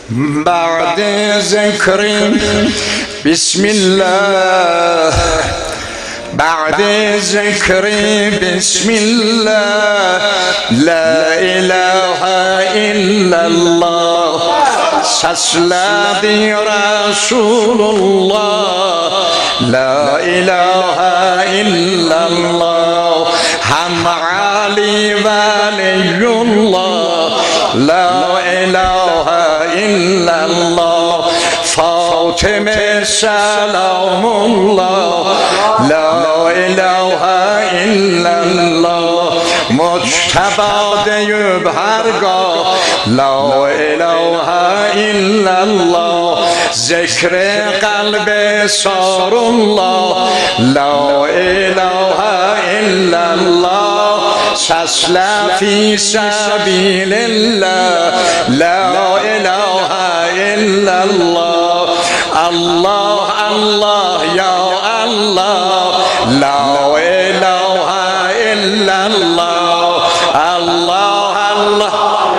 بعد ذكر بسم الله بعد ذكر بسم الله لا إله إلا الله سسلدي رسول الله لا إله إلا الله هم علي ولي الله لا إله إلا الله فاطمة سلام الله لا إله إلا الله مجتبی دیوب هرگاه لا إله إلا الله ذکر قلب سار الله لا إله إلا الله سسلا في سبيل الله لا إله إلا الله الله الله يا الله لا إله إلا الله الله الله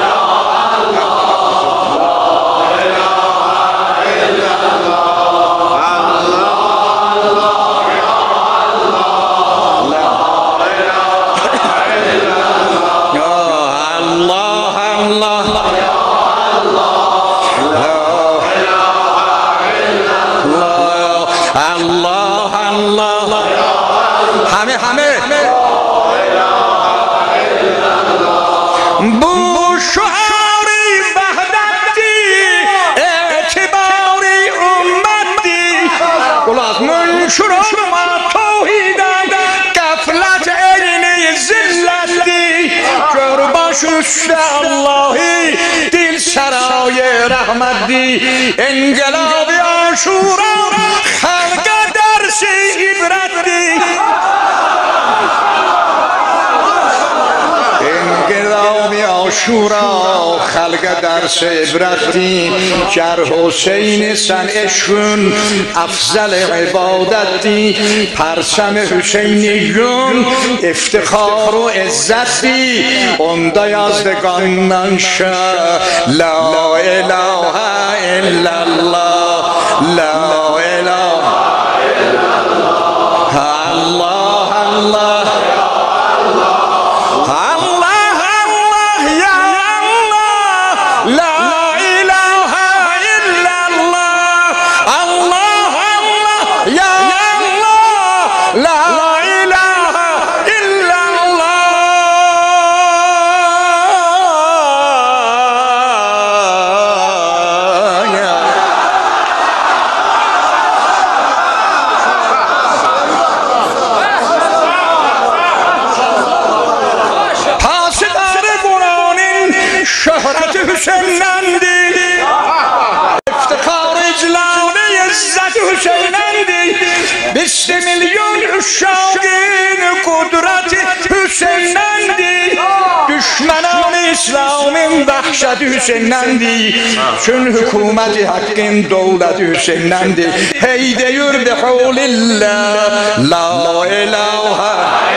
Allah'ı dil sarayı rahmeti engelab aşura halka dersi ibretti engelab aşura halka dersi ibretti ker Hüseyin sen eşkün afzal ibadetti پرچم حسینیون افتخار و عزتی onda yazdگانان شه لا اله الا الله لا اله الله الله بیست میلیون uşağın kudreti Hüseyin'dendi düşmanın İslam'ın vahşeti Hüseyin'dendi çün hükümeti hakkın devleti Hüseyin'dendi hey deyur bihulillah la ilahe